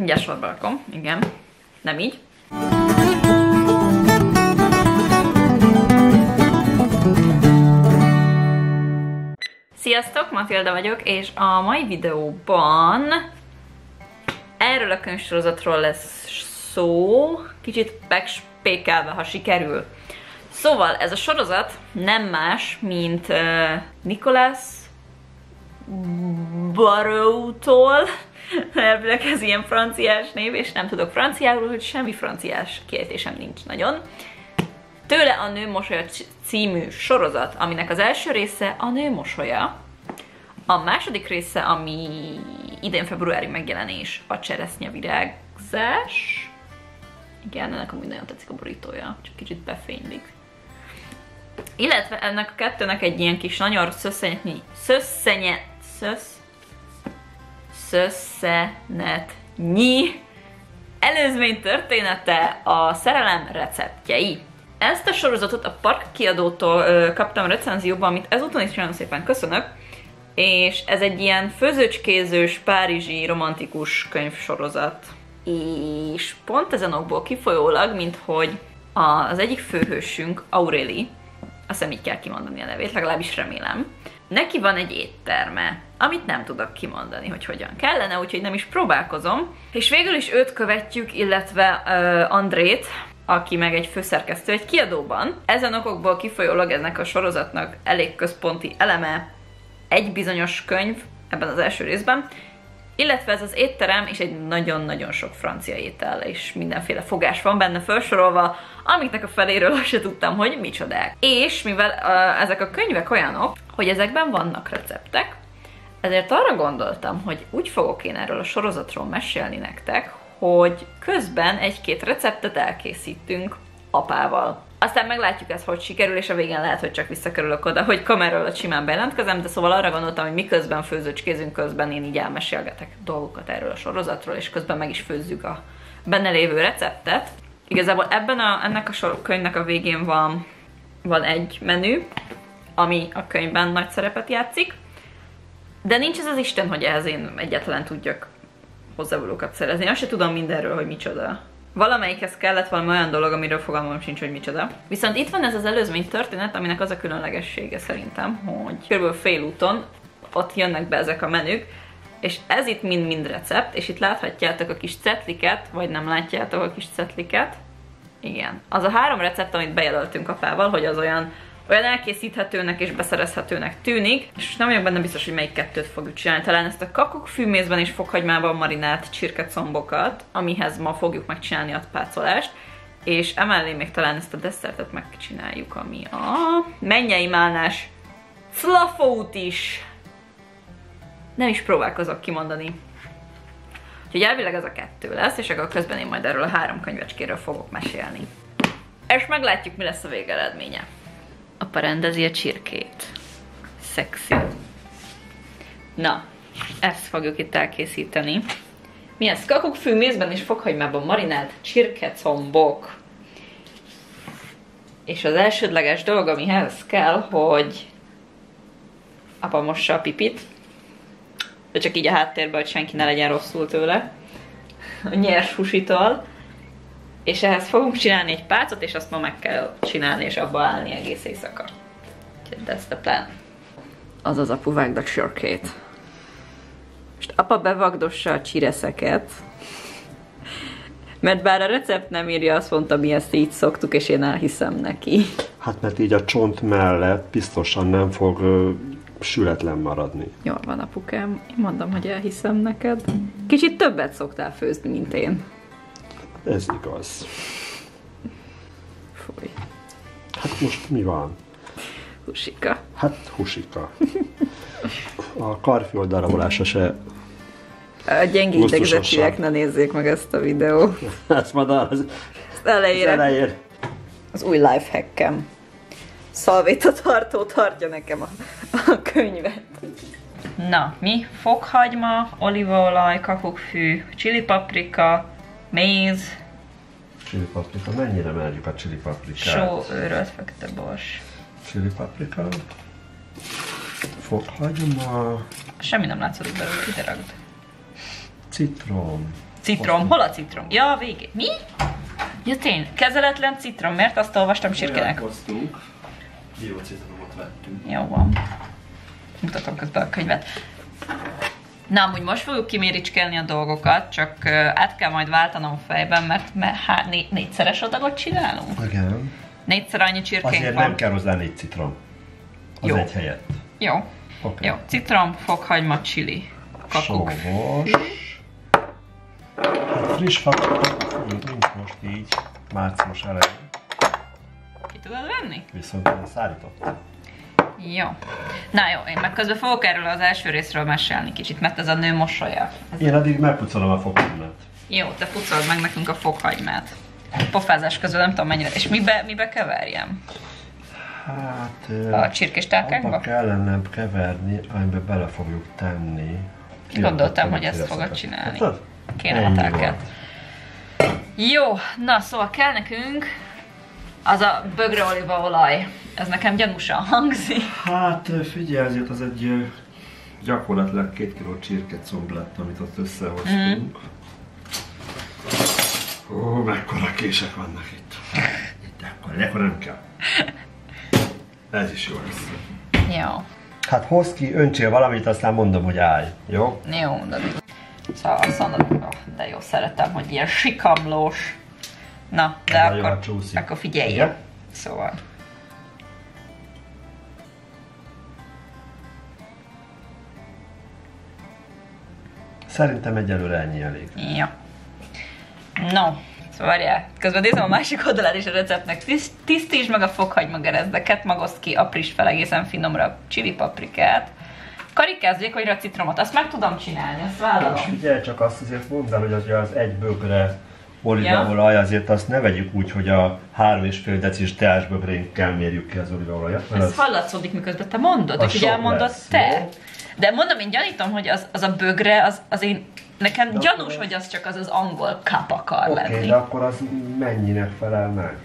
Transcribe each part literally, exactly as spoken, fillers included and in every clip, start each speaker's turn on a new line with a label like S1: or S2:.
S1: Mindjárt sorba rakom, igen. Nem így. Sziasztok, Matilda vagyok, és a mai videóban erről a könyvsorozatról lesz szó, kicsit megspékelve, ha sikerül. Szóval ez a sorozat nem más, mint uh, Nicholas Barrow-tól, elvileg ez ilyen franciás név, és nem tudok franciáról, hogy semmi franciás kiejtésem nincs nagyon. Tőle a Nő mosolya című sorozat, aminek az első része a Nő mosolya, a második része, ami idén februári megjelenés, a Cseresznyevirágzás. Igen, ennek amúgy nagyon tetszik a borítója, csak kicsit befénylik. Illetve ennek a kettőnek egy ilyen kis nagyon szösszenetnyi, szösszenye, szössz, szösszenetnyi előzmény története, a Szerelem receptjei. Ezt a sorozatot a Park kiadótól ö, kaptam recenzióban, amit ezúton is nagyon szépen köszönök, és ez egy ilyen főzőcskézős, párizsi, romantikus könyvsorozat. És pont ezen okból kifolyólag, mint hogy az egyik főhősünk, Aurélie, azt hiszem így kell kimondani a nevét, legalábbis remélem, neki van egy étterme, amit nem tudok kimondani, hogy hogyan kellene, úgyhogy nem is próbálkozom. És végül is őt követjük, illetve uh, Andrét, aki meg egy főszerkesztő egy kiadóban. Ezen okokból kifolyólag ennek a sorozatnak elég központi eleme egy bizonyos könyv ebben az első részben, illetve ez az étterem és egy nagyon-nagyon sok francia étel, és mindenféle fogás van benne felsorolva, amiknek a feléről azt se tudtam, hogy micsodák. És mivel uh, ezek a könyvek olyanok, hogy ezekben vannak receptek, ezért arra gondoltam, hogy úgy fogok én erről a sorozatról mesélni nektek, hogy közben egy-két receptet elkészítünk apával. Aztán meglátjuk ezt, hogy sikerül, és a végén lehet, hogy csak visszakerülök oda, hogy kamerával alatt simán bejelentkezem, de szóval arra gondoltam, hogy miközben főzőcskézünk, közben én így elmesélgetek dolgokat erről a sorozatról, és közben meg is főzzük a benne lévő receptet. Igazából ebben a, ennek a sor, könyvnek a végén van, van egy menü, ami a könyvben nagy szerepet játszik, de nincs ez az Isten, hogy ehhez én egyáltalán tudjak hozzávalókat szerezni. Azt se tudom mindenről, hogy micsoda. Valamelyikhez kellett valami olyan dolog, amiről fogalmam sincs, hogy micsoda. Viszont itt van ez az előzmény történet, aminek az a különlegessége szerintem, hogy körülbelül félúton ott jönnek be ezek a menük, és ez itt mind-mind recept, és itt láthatjátok a kis cetliket, vagy nem látjátok a kis cetliket. Igen. Az a három recept, amit bejelöltünk apával, hogy az olyan, olyan elkészíthetőnek és beszerezhetőnek tűnik, és nem vagyok benne biztos, hogy melyik kettőt fogjuk csinálni. Talán ezt a kakukkfűmészben és fokhagymában marinált csirkecombokat, amihez ma fogjuk megcsinálni a pácolást, és emellé még talán ezt a desszertet megcsináljuk, ami a mennyei málnás szlafót is. Nem is próbálkozok kimondani. Úgyhogy elvileg ez a kettő lesz, és akkor közben én majd erről a három könyvecskéről fogok mesélni. És meglátjuk, mi lesz a végeredménye. Apa rendezi a csirkét. Szexi. Na, ezt fogjuk itt elkészíteni. Mi ez? Kakukkfűmészben és fokhagymában marinált csirkecombok. És az elsődleges dolog, amihez kell, hogy apa mossa a pipit. De csak így a háttérben, hogy senki ne legyen rosszul tőle. A nyers húsitól. És ehhez fogunk csinálni egy pácot, és azt ma meg kell csinálni, és abba állni egész éjszaka. Úgyhogy that's the plan. Azaz apu vágd a csirkét. Most apa bevagdossa a csireszeket. Mert bár a recept nem írja, azt mondta, mi ezt így szoktuk, és én elhiszem neki.
S2: Hát mert így a csont mellett biztosan nem fog ö, sületlen maradni.
S1: Jól van, apukám. Én mondom, hogy elhiszem neked. Kicsit többet szoktál főzni, mint én.
S2: Ez igaz.
S1: Fúj.
S2: Hát most mi van?
S1: Husika.
S2: Hát husika. A karfiol darabolása se...
S1: A gyenge idegzetűek ne nézzék meg ezt a videót.
S2: Ezt majd az,
S1: az elejére.
S2: Az, elejére.
S1: Az új lifehackem. Szalvétatartó tartja nekem a, a könyvet. Na, mi? Fokhagyma, olívaolaj, kakukkfű, csilipaprika, méz.
S2: Csilipaprika. Mennyire merjük a csilipaprikát?
S1: Só, őrölt, fekete bors.
S2: Csilipaprika. Fokhagyma.
S1: Semmi nem látszott belőle, ide ragd.
S2: Citrom.
S1: Citrom, hol a citrom? Ja, a végén. Mi? Ja, tényleg. Kezeletlen citrom, mert azt olvastam Csirkének.
S2: Hoztunk. Jó citromot vettünk.
S1: Jó van. Mutatom közben a könyvet. Na, amúgy most fogjuk kiméricskelni a dolgokat, csak uh, át kell majd váltanom fejben, mert, mert hát, né négyszeres adagot csinálunk.
S2: Igen.
S1: Négyszer annyi csirkénk
S2: Azért
S1: van.
S2: nem kell hozzá négy citrom. Az
S1: Jó.
S2: egy helyett.
S1: Jó.
S2: Okay.
S1: Jó. Citrom, fokhagyma, chili. Kakuk.
S2: Savos. Hát friss fakuk nincs most így március elején.
S1: Ki tudod venni?
S2: Viszont én szállítottam.
S1: Jó. Na jó, én meg közben fogok erről az első részről mesélni kicsit, mert ez a nő mosolya. Ez
S2: Én addig megpucolom a fokhagymát.
S1: Jó, te pucold meg nekünk a fokhagymát. Pofázás közül nem tudom mennyire. És mibe, mibe keverjem?
S2: Hát...
S1: A csirkés tálkányba?
S2: Abba kellene keverni, amiben bele fogjuk tenni.
S1: Gondoltam, hogy ezt fogod csinálni.
S2: Hát,
S1: Kéne a tálkát. Jó, na szóval kell nekünk az a bögre olívaolaj. Ez nekem gyanúsan hangzik.
S2: Hát figyelj, azért az egy ö, gyakorlatilag két kiló csirkecomb lett, amit ott összehoztunk. Ó, mm. mekkora kések vannak itt. Itt akkor, akkor nem kell. Ez is jó lesz.
S1: Jó.
S2: Hát hozz ki, öntsél valamit, aztán mondom, hogy állj. Jó?
S1: Jó, de... Szóval azt mondod, oh, de jó, szeretem, hogy ilyen sikamlós. Na, de
S2: Ez
S1: akkor, akkor figyelj.
S2: Igen?
S1: Szóval.
S2: Szerintem egyelőre ennyi elég.
S1: Ja. No, szóval várjál. Közben nézem a másik oldalán is a receptnek. Tiszt, tisztítsd meg a fokhagyma gerezdeket, magozd ki aprís fel egészen finomra chili paprikát. Karikázz vékonyra citromot, azt meg tudom csinálni, azt vállalom.
S2: Most figyelj csak azt azért mondd el, hogy az, az egy bögre olívaolaj, azért azt ne vegyük úgy, hogy a három és fél decis teásbögrénkkel mérjük ki az olívaolajat.
S1: Ez
S2: az
S1: hallatszódik, miközben te mondod,
S2: az
S1: és így
S2: sok
S1: elmondod
S2: lesz,
S1: te.
S2: jó?
S1: De mondom, én gyanítom, hogy az, az a bögre, az, az én, nekem
S2: De
S1: gyanús,
S2: akkor-
S1: hogy az csak az az angol cup akar
S2: Oké,
S1: lenni.
S2: de akkor az mennyinek felel meg?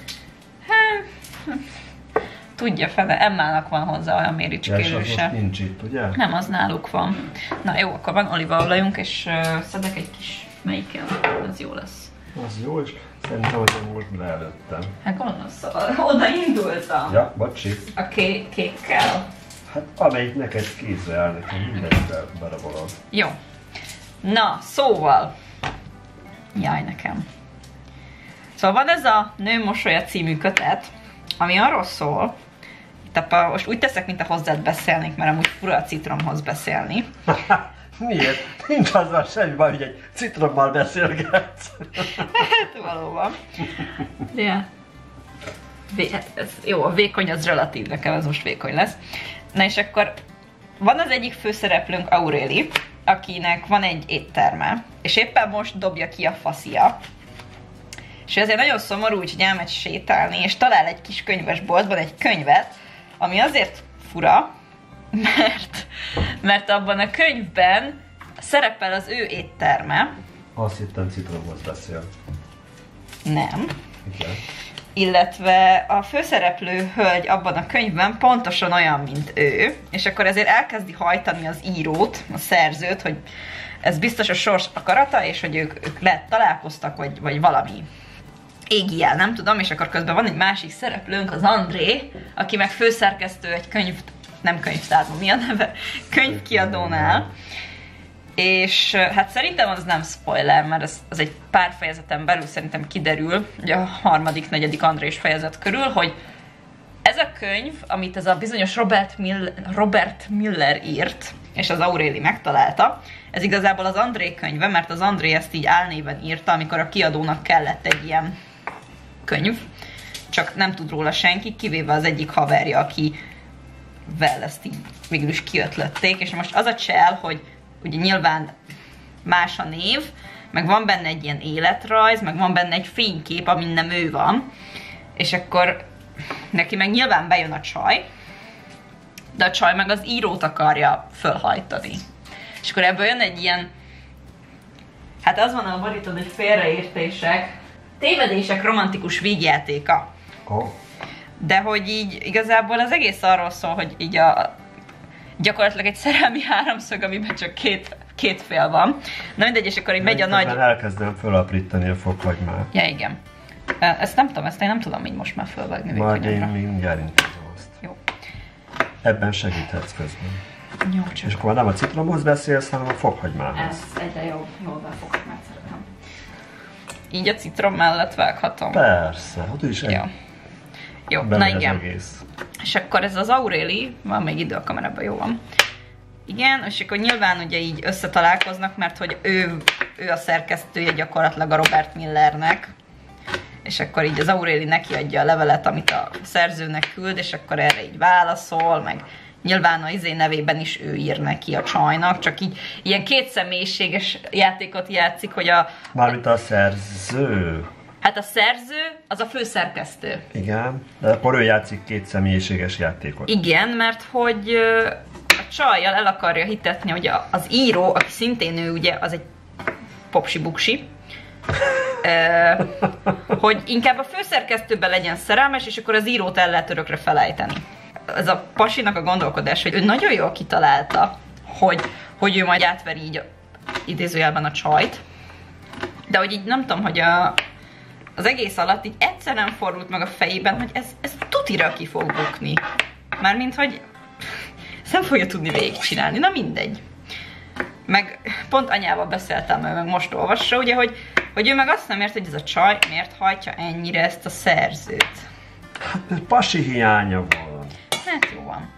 S1: Tudja fele, Emmának van hozzá olyan
S2: És az
S1: méricskérése.
S2: most nincs itt, ugye?
S1: Nem, az náluk van. Na jó, akkor van olívaolajunk, és uh, szedek egy kis melyiken, az jó lesz.
S2: Az jó, és szerintem, hogy én most leelőttem.
S1: Hát gondolsz, oda indultam.
S2: Ja, bocsi.
S1: A kék, kékkel.
S2: Hát amelyik neked kézre áll, nekem mindegyikre berabolod.
S1: Jó. Na, szóval. Jaj, nekem. Szóval van ez a Nő mosolya című kötet, ami arról szól, itt a, most úgy teszek, mint a hozzád beszélnék, mert amúgy fura a citromhoz beszélni.
S2: Miért? Nincs azzal semmi baj, hogy egy citrommal beszélgetsz.
S1: Hát valóban. De vé, hát ez, jó, a vékony az relatív, nekem ez most vékony lesz. Na és akkor van az egyik főszereplőnk, Auréli, akinek van egy étterme, és éppen most dobja ki a faszia. És ezért nagyon szomorú, úgyhogy elmegy sétálni, és talál egy kis könyvesboltban egy könyvet, ami azért fura, mert, mert abban a könyvben szerepel az ő étterme.
S2: Azt hittem citromhoz beszél.
S1: Nem.
S2: Igen.
S1: Illetve a főszereplő hölgy abban a könyvben pontosan olyan, mint ő, és akkor ezért elkezdi hajtani az írót, a szerzőt, hogy ez biztos a sors akarata, és hogy ők, ők lehet találkoztak, vagy, vagy valami égi jel, nem tudom, és akkor közben van egy másik szereplőnk, az André, aki meg főszerkesztő egy könyv, nem könyvtárban, mi a neve? Könyvkiadónál. És hát szerintem az nem spoiler, mert az, az egy pár fejezeten belül szerintem kiderül, ugye a harmadik, negyedik Andrés fejezet körül, hogy ez a könyv, amit ez a bizonyos Robert, Mill Robert Miller írt, és az Auréli megtalálta, ez igazából az André könyve, mert az André ezt így álnéven írta, amikor a kiadónak kellett egy ilyen könyv, csak nem tud róla senki, kivéve az egyik haverja, akivel ezt így végül is kiötlötték, és most az a csel, hogy ugye nyilván más a név, meg van benne egy ilyen életrajz, meg van benne egy fénykép, amin nem ő van, és akkor neki meg nyilván bejön a csaj, de a csaj meg az írót akarja fölhajtani. És akkor ebből jön egy ilyen, hát az van a borítón, hogy félreértések, tévedések romantikus vígjátéka.
S2: Oh.
S1: De hogy így igazából az egész arról szól, hogy így a gyakorlatilag egy szerelmi háromszög, amiben csak két két fél van. Na mindegy, és akkor így megy a nagy...
S2: elkezdem fölaprítani a fokhagymát.
S1: Ja, igen. Ezt nem tudom, ezt én nem tudom így most már fölvágni.
S2: Majd én mindjárt intézem azt.
S1: Jó.
S2: Ebben segíthetsz közben.
S1: Jó, csak...
S2: És akkor nem a citromhoz beszélsz, hanem a fokhagymához.
S1: Ez egyre jobb, jól be fokhagymát szeretem. Így a citrom mellett vághatom.
S2: Persze, ott is egy...
S1: Jó, Jó na igen.
S2: Egész.
S1: És akkor ez az Aurélie, van még idő a kamerában, jó van. Igen, és akkor nyilván ugye így összetalálkoznak, mert hogy ő, ő a szerkesztője gyakorlatilag a Robert Millernek. És akkor így az Aurélie neki adja a levelet, amit a szerzőnek küld, és akkor erre így válaszol, meg nyilván az izé nevében is ő ír neki a csajnak, csak így ilyen kétszemélységes játékot játszik, hogy a...
S2: Mármint a szerző.
S1: Hát a szerző az a főszerkesztő.
S2: Igen, de akkor ő játszik kétszemélységes játékot.
S1: Igen, mert hogy a csajjal el akarja hitetni, hogy az író, aki szintén ő ugye, az egy popsi-buksi, hogy inkább a főszerkesztőben legyen szerelmes, és akkor az írót el lehet örökre felejteni. Ez a pasinak a gondolkodás, hogy ő nagyon jól kitalálta, hogy, hogy ő majd átveri így a, idézőjelben a csajt, de hogy így nem tudom, hogy a, az egész alatt így egyszer nem fordult meg a fejében, hogy ez, ez tutira ki fog bukni. Mármint, hogy ezt nem fogja tudni végigcsinálni, na mindegy. Meg pont anyával beszéltem, meg most olvassa, ugye, hogy, hogy ő meg azt nem ért, hogy ez a csaj miért hajtja ennyire ezt a szerzőt.
S2: Hát mert pasi hiánya van.
S1: Hát jó van.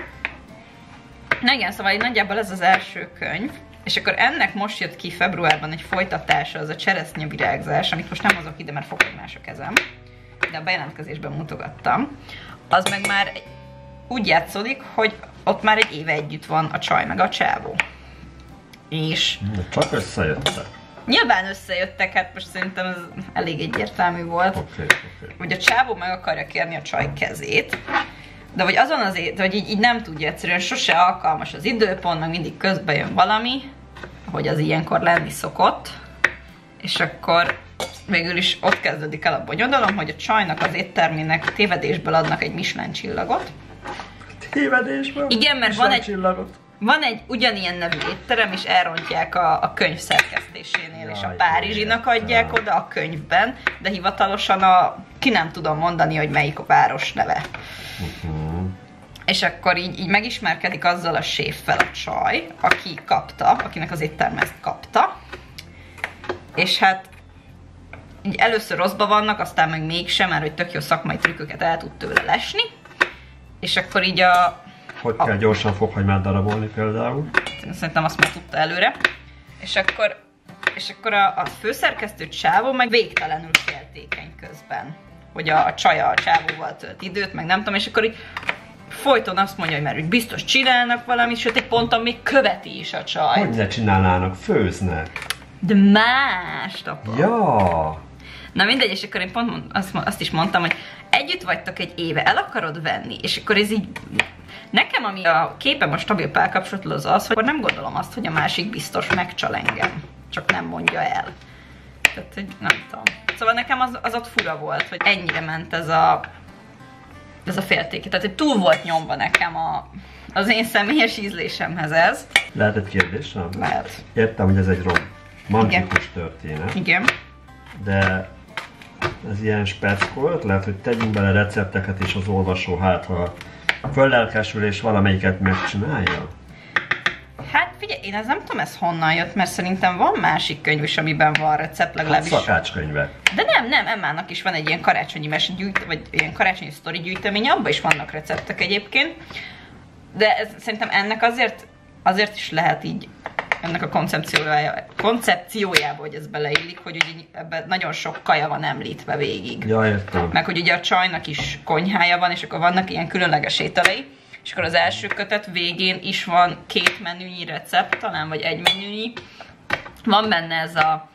S1: Na igen, szóval így nagyjából ez az első könyv, és akkor ennek most jött ki februárban egy folytatása, az a Cseresznyevirágzás, amit most nem hozok ide, mert fokhagymás a kezem, de a bejelentkezésben mutogattam. Az meg már úgy játszódik, hogy ott már egy éve együtt van a csaj meg a csávó. És...
S2: Csak összejöttek.
S1: Nyilván összejöttek, hát most szerintem ez elég egyértelmű volt.
S2: Okay, okay.
S1: Hogy a csávó meg akarja kérni a csaj kezét, de hogy azon azért, hogy így, így nem tudja egyszerűen, sose alkalmas az időpont, meg mindig közben jön valami, hogy az ilyenkor lenni szokott, és akkor végül is ott kezdődik el a bonyodalom, hogy a csajnak az éttermének tévedésből adnak egy Michelin csillagot.
S2: Tévedésből?
S1: Igen, mert van egy, van egy ugyanilyen nevű étterem, és elrontják a, a könyv szerkesztésénél, jaj, és a Párizsinak adják oda a könyvben, de hivatalosan a, ki nem tudom mondani, hogy melyik a város neve. Uh-huh. És akkor így, így megismerkedik azzal a séffel a csaj, aki kapta, akinek az étterme ezt kapta, és hát így először rosszba vannak, aztán meg mégsem, mert hogy tök jó szakmai trükköket el tud tőle lesni, és akkor így a...
S2: Hogy kell a, gyorsan fokhagymát darabolni például?
S1: Szerintem azt már tudta előre. És akkor, és akkor a, a főszerkesztő csávó meg végtelenül féltékeny közben, hogy a, a csaja a csávóval tölt időt, meg nem tudom, és akkor így folyton azt mondja, hogy mert úgy biztos csinálnak valamit, sőt egy ponton még követi is a csaj.
S2: Hogy ne csinálnának, főznek.
S1: De más, apa.
S2: Ja.
S1: Na mindegy, és akkor én pont azt, azt is mondtam, hogy együtt vagytok egy éve, el akarod venni, és akkor ez így... Nekem, ami a képem a stabil párkapcsolatról az az, hogy nem gondolom azt, hogy a másik biztos megcsal engem. Csak nem mondja el. Tehát, hogy nem tudom. Szóval nekem az, az ott fura volt, hogy ennyire ment ez a... ez a féltéke. Tehát, hogy túl volt nyomva nekem a... az én személyes ízlésemhez ez.
S2: Lehet egy kérdésem?
S1: Lehet.
S2: Értem, hogy ez egy romantikus történet.
S1: Igen.
S2: De ez ilyen speckolt, lehet, hogy tegyünk bele recepteket, és az olvasó hát, ha föllelkesül és valamelyiket megcsinálja?
S1: Hát figyelj, én ez nem tudom, ez honnan jött, mert szerintem van másik könyv is, amiben van recept, legalábbis.
S2: Hát szakácskönyvek.
S1: De nem, nem, Emmának is van egy ilyen karácsonyi mesegyűjt, vagy ilyen karácsonyi sztori gyűjteménye, abban is vannak receptek egyébként. De ez, szerintem ennek azért, azért is lehet így, ennek a koncepciójába, koncepciójába, hogy ez beleillik, hogy ugye ebben nagyon sok kaja van említve végig.
S2: Ja, értem.
S1: Meg hogy ugye a csajnak is konyhája van, és akkor vannak ilyen különleges ételei, és akkor az első kötet végén is van két menünyi recept, talán, vagy egy menünyi. Van benne ez a,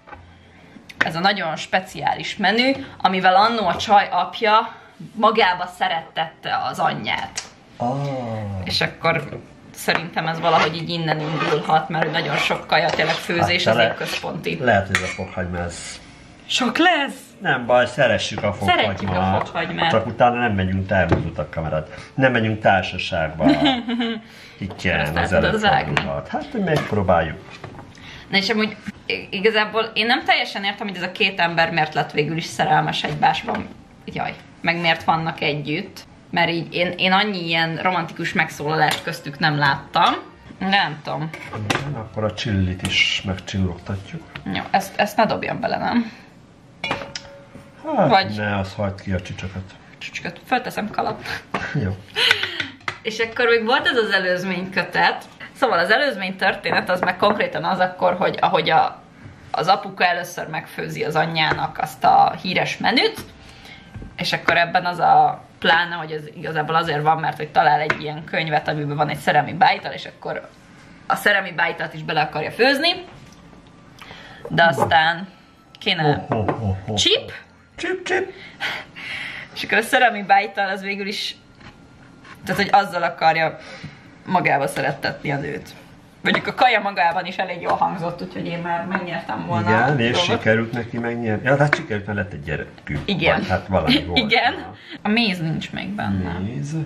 S1: ez a nagyon speciális menü, amivel annó a csaj apja magába szerettette az anyját.
S2: Oh. És
S1: akkor szerintem ez valahogy így innen indulhat, mert nagyon sok kaja, tényleg főzés hát, az egy központi.
S2: Lehet, hogy a fokhagyma ez
S1: Sok lesz?
S2: Nem baj, szeressük a fokhagymát.
S1: Szeretjük a fokhagymát.
S2: Csak utána nem megyünk termozult kamerát. Nem megyünk társaságba. Igen, az előfordulhat. Hát, hogy megpróbáljuk.
S1: Na és amúgy igazából én nem teljesen értem, hogy ez a két ember miért lett végül is szerelmes egymásban. Jaj, meg miért vannak együtt. Mert így én, én annyi ilyen romantikus megszólalást köztük nem láttam. De nem tudom.
S2: Igen, akkor a csillit is megcsillogtatjuk.
S1: Jó, ezt, ezt ne dobjam bele, nem?
S2: Hát
S1: Vagy...
S2: ne, az hagyd ki a csicsokat.
S1: Csicsokat, fölteszem kalap.
S2: Jó.
S1: És akkor még volt ez az előzménykötet. Szóval az előzmény történet az meg konkrétan az akkor, hogy ahogy a, az apuka először megfőzi az anyjának azt a híres menüt, és akkor ebben az a pláne, hogy ez igazából azért van, mert hogy talál egy ilyen könyvet, amiben van egy szerelmi bájtal, és akkor a szerelmi bájtalt is bele akarja főzni, de aztán kéne
S2: Oh, oh, oh, oh.
S1: chip,
S2: Chip, chip.
S1: és akkor a szerelmi bájtal az végül is, tehát hogy azzal akarja magába szerettetni a nőt. Mondjuk a kaja magában is elég jól hangzott, úgyhogy én már megnyertem volna.
S2: Igen, és sikerült neki megnyerni. Ja, hát sikerült, mert lett egy gyerekük.
S1: Igen.
S2: Vagy, hát valami volt.
S1: Igen. A méz nincs még benne.
S2: Méz.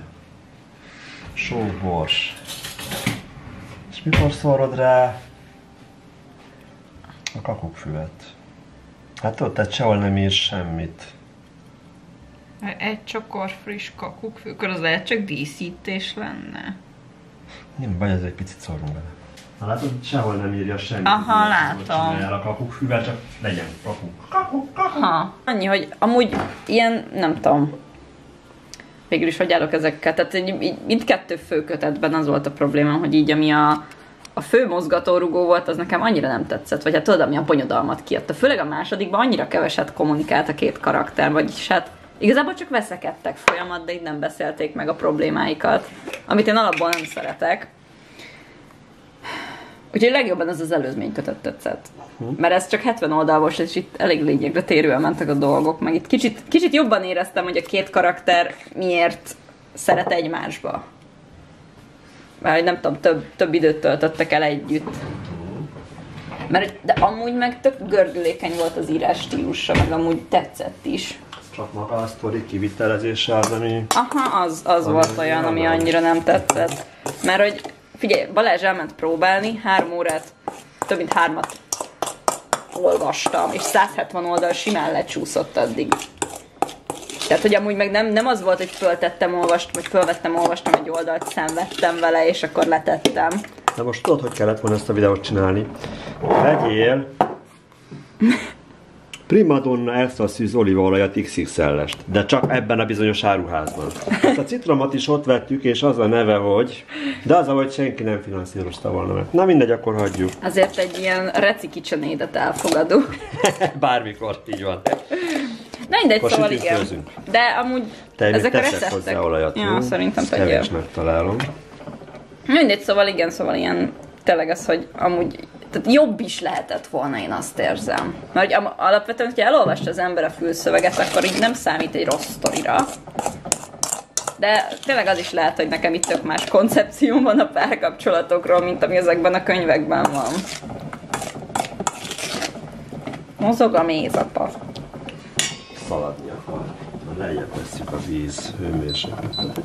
S2: Sóbors. És mikor szórod rá a kakukkfüvet? Hát tudod, tehát sehol nem ír semmit.
S1: Egy csokor friss kakukkfű, akkor az lehet csak díszítés lenne.
S2: Nem baj, ez egy picit szórunk bele. Ha látod, sehol nem írja semmit.
S1: Aha, látom.
S2: Csinálja a kakukkfüvel, csak legyen kakuk. Kakuk, kakuk.
S1: Ha. Annyi, hogy amúgy ilyen, nem tudom, végül is hogy állok ezekkel. Tehát így, így mindkettő főkötetben az volt a probléma, hogy így ami a, a fő mozgatórugó volt, az nekem annyira nem tetszett. Vagy hát tudod, ami a bonyodalmat kiadta. Főleg a másodikban annyira keveset kommunikált a két karakter, vagyis hát igazából csak veszekedtek folyamat, de így nem beszélték meg a problémáikat, amit én alapból nem szeretek. Úgyhogy legjobban ez az előzménykötet tetszett. Mert ez csak hetven oldal volt, és itt elég lényegre térően mentek a dolgok, meg itt kicsit, kicsit jobban éreztem, hogy a két karakter miért szeret egymásba. Mert nem tudom, több, több időt töltöttek el együtt. Mert, de amúgy meg tök gördülékeny volt az írás stílusa, meg amúgy tetszett is.
S2: Csak maga a sztori kivitelezése az, ami...
S1: Aha, az, az volt olyan, ami annyira nem tetszett. Mert hogy, figyelj, Balázs elment próbálni, három órát, több mint hármat olvastam, és száz hetven oldal simán lecsúszott addig. Tehát, hogy amúgy meg nem, nem az volt, hogy föltettem, olvastam, vagy fölvettem, olvastam egy oldalt, szenvedtem vele, és akkor letettem.
S2: De most tudod, hogy kellett volna ezt a videót csinálni? Vegyél Primadonna Elsa Szűz olívaolajat iksz iksz el-est, de csak ebben a bizonyos áruházban. Ezt a citromot is ott vettük, és az a neve, hogy... De az, ahogy senki nem finanszírozta volna meg. Na mindegy, akkor hagyjuk.
S1: Azért egy ilyen reci kicsenédet elfogadó.
S2: Bármikor, így van.
S1: Na mindegy,
S2: Akkor
S1: szóval
S2: sütünk,
S1: igen.
S2: főzünk.
S1: De amúgy
S2: Te
S1: ezek a
S2: teszed
S1: receptek...
S2: hozzá olajat,
S1: Ja,
S2: jó?
S1: szerintem
S2: Ezt
S1: tegyél.
S2: kevésnek találom.
S1: Mindegy, szóval igen, szóval ilyen tényleg az, hogy amúgy tehát jobb is lehetett volna, én azt érzem. Mert hogy alapvetően, hogyha elolvasta az ember a fülszöveget, akkor így nem számít egy rossz sztorira. De tényleg az is lehet, hogy nekem itt tök más koncepció van a párkapcsolatokról, mint ami ezekben a könyvekben van. Mozog a méz, apa.
S2: Szaladni akar. Lejjebb vesszük a víz hőmérsékletet.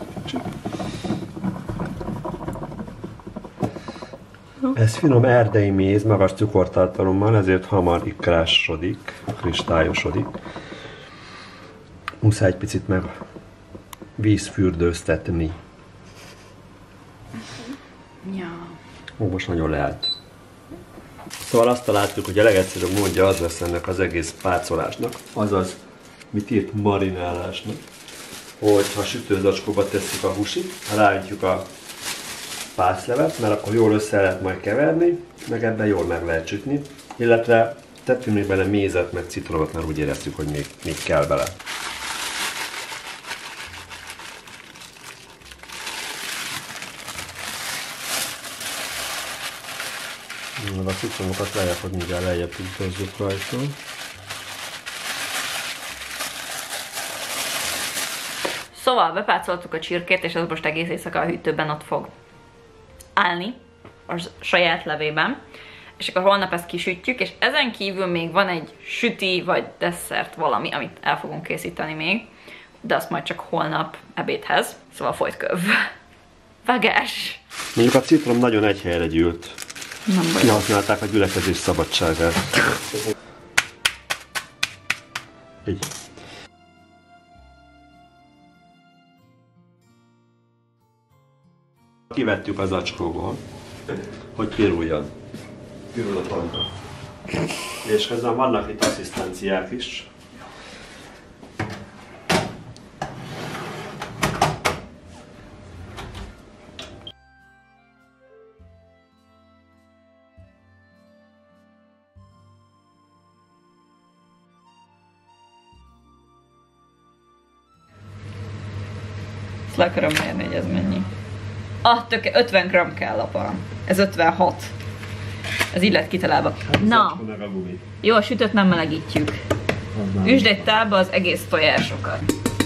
S2: Ez finom erdei méz, magas cukortartalommal, ezért hamar ikrásodik, kristályosodik. Muszáj egy picit meg vízfürdőztetni.
S1: Ja.
S2: Ó, most nagyon leállt. Szóval azt találtuk, hogy a legegyszerűbb módja az lesz ennek az egész pácolásnak, azaz, mit írt marinálásnak, hogy ha sütőzacskóba tesszük a húsit, ráöntjük a pászlevet, mert akkor jól össze lehet majd keverni, meg ebben jól meg lehet sütni, illetve tettünk még bele mézet, meg citromot, mert úgy éreztük, hogy még, még kell bele. A citromokat lejjebb, hogy mindjárt lejjebb tudjuk rajta.
S1: Szóval bepácoltuk a csirkét, és az most egész éjszaka a hűtőben ott fog állni, a saját levében. és akkor holnap ezt kisütjük, és ezen kívül még van egy süti vagy desszert valami, amit el fogunk készíteni még, de azt majd csak holnap ebédhez, szóval folyt köv. Vágás!
S2: Mondjuk a citrom nagyon egy helyre gyűlt.
S1: Nem baj.
S2: Kihasználták a gyülekezés szabadságát. Így. Kivettük az acskóból, hogy piruljon. Pirul a tonta. És közben vannak itt asszisztenciák is.
S1: Ezt le akarom mérni, hogy ez mennyi. Ah, tök, ötven gramm kell, apa. Ez ötvenhat. Ez így lett kitalálva. Na, jó, a sütőt nem melegítjük. Üsd egy tálba az egész tojásokat.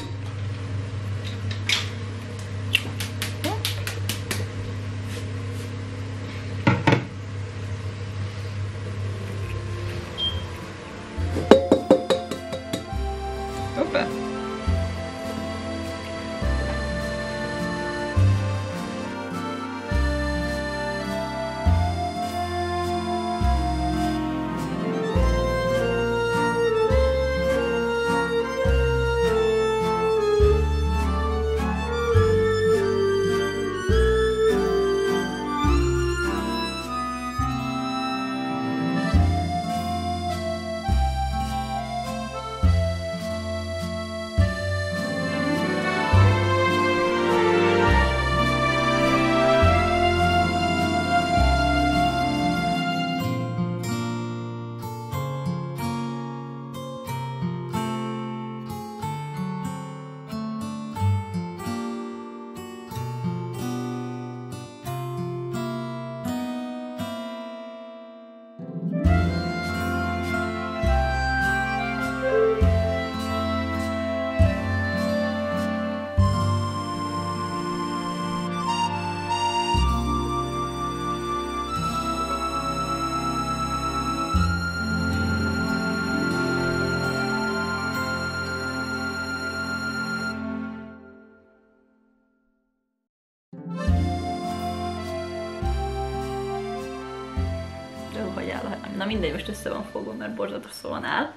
S1: Hoppá. Hogy áll. Na mindegy, most össze van fogva, mert borzatosan áll.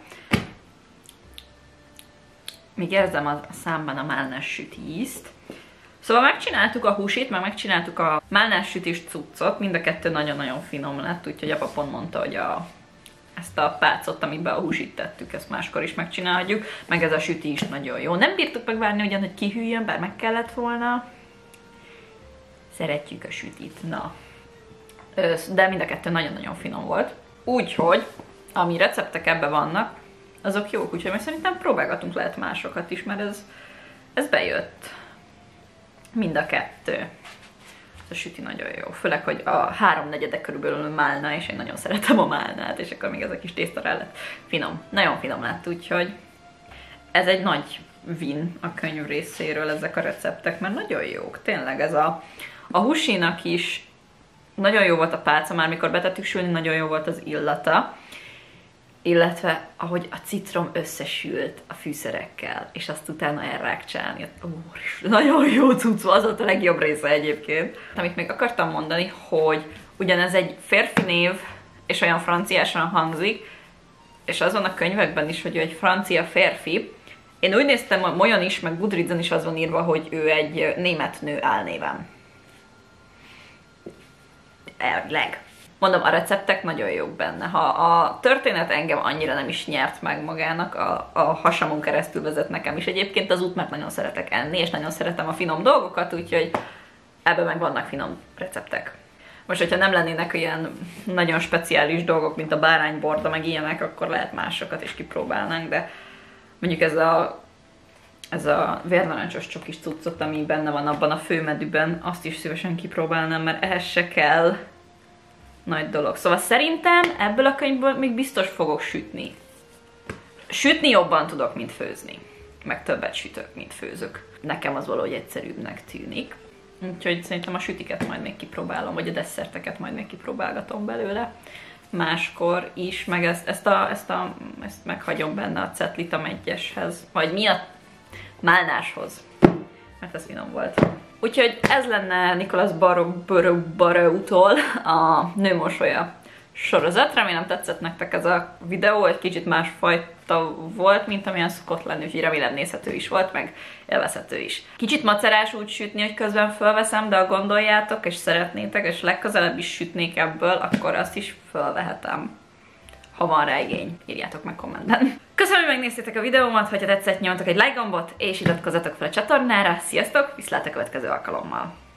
S1: Még érzem a számban a málnás süti ízt. Szóval megcsináltuk a húsit, meg megcsináltuk a málnás sütis cuccot, mind a kettő nagyon-nagyon finom lett, úgyhogy apa pont mondta, hogy a, ezt a pácot, amiben a húsit tettük, ezt máskor is megcsináljuk, meg ez a süti is nagyon jó. Nem bírtuk megvárni ugyan, hogy kihűljön, bár meg kellett volna. Szeretjük a sütit, na. De mind a kettő nagyon-nagyon finom volt. Úgyhogy, ami receptek ebben vannak, azok jók, úgyhogy meg szerintem próbálgatunk lehet másokat is, mert ez, ez bejött. Mind a kettő. Ez a süti nagyon jó. Főleg, hogy a háromnegyede körülbelül málna, és én nagyon szeretem a málnát, és akkor még ez a kis tészta rá lett finom. Nagyon finom lett, úgyhogy ez egy nagy win a könyv részéről ezek a receptek, mert nagyon jók. Tényleg ez a, a húsinak is nagyon jó volt a pálca, már mikor betettük sülni, nagyon jó volt az illata, illetve ahogy a citrom összesült a fűszerekkel, és azt utána elrákcsálni. Úr, nagyon jó cucc, az volt a legjobb része egyébként. Amit még akartam mondani, hogy ugyanez egy férfi név, és olyan franciásan hangzik, és azon a könyvekben is, hogy ő egy francia férfi. Én úgy néztem, hogy Molyon is, meg Goodreadsen is az van írva, hogy ő egy német nő álnéven. Elvileg. Mondom, a receptek nagyon jók benne. Ha a történet engem annyira nem is nyert meg magának, a, a hasamon keresztül vezet nekem is egyébként az út, mert nagyon szeretek enni, és nagyon szeretem a finom dolgokat, úgyhogy ebben meg vannak finom receptek. Most, hogyha nem lennének ilyen nagyon speciális dolgok, mint a bárányborda, meg ilyenek, akkor lehet másokat is kipróbálnánk, de mondjuk ez a, ez a vérnarancsos csokis cuccot, ami benne van abban a főmedűben, azt is szívesen kipróbálnám, mert ehhez se kell nagy dolog. Szóval szerintem ebből a könyvből még biztos fogok sütni. Sütni jobban tudok, mint főzni. Meg többet sütök, mint főzök. Nekem az valahogy egyszerűbbnek tűnik. Úgyhogy szerintem a sütiket majd még kipróbálom, vagy a desszerteket majd még kipróbálgatom belőle. máskor is, meg ezt, ezt, a, ezt, a, ezt meghagyom benne a cetlit egyeshez, vagy mi a málnáshoz, mert ez finom volt. Úgyhogy ez lenne Nicolas Barrault-tól a Nőmosolya sorozat. Remélem tetszett nektek ez a videó, egy kicsit másfajta volt, mint amilyen szokott lenni, úgyhogy remélem nézhető is volt, meg élvezhető is. Kicsit macerás úgy sütni, hogy közben fölveszem, de ha gondoljátok, és szeretnétek, és legközelebb is sütnék ebből, akkor azt is fölvehetem. Ha van rá igény, írjátok meg kommentben. Köszönöm, hogy megnéztétek a videómat, hogyha tetszett, nyomjatok egy like gombot, és iratkozzatok fel a csatornára. Sziasztok, viszlát a következő alkalommal!